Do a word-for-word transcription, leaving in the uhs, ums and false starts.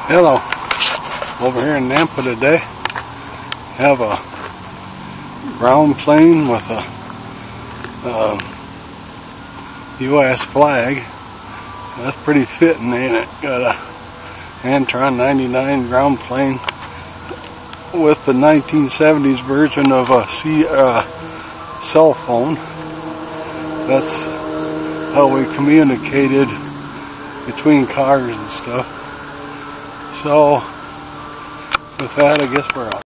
Hello, over here in Nampa today, have a ground plane with a uh, U S flag. That's pretty fitting, ain't it? Got a Antron ninety-nine ground plane with the nineteen seventies version of a C, uh, cell phone. That's how we communicated between cars and stuff. So, with that, I guess we're out.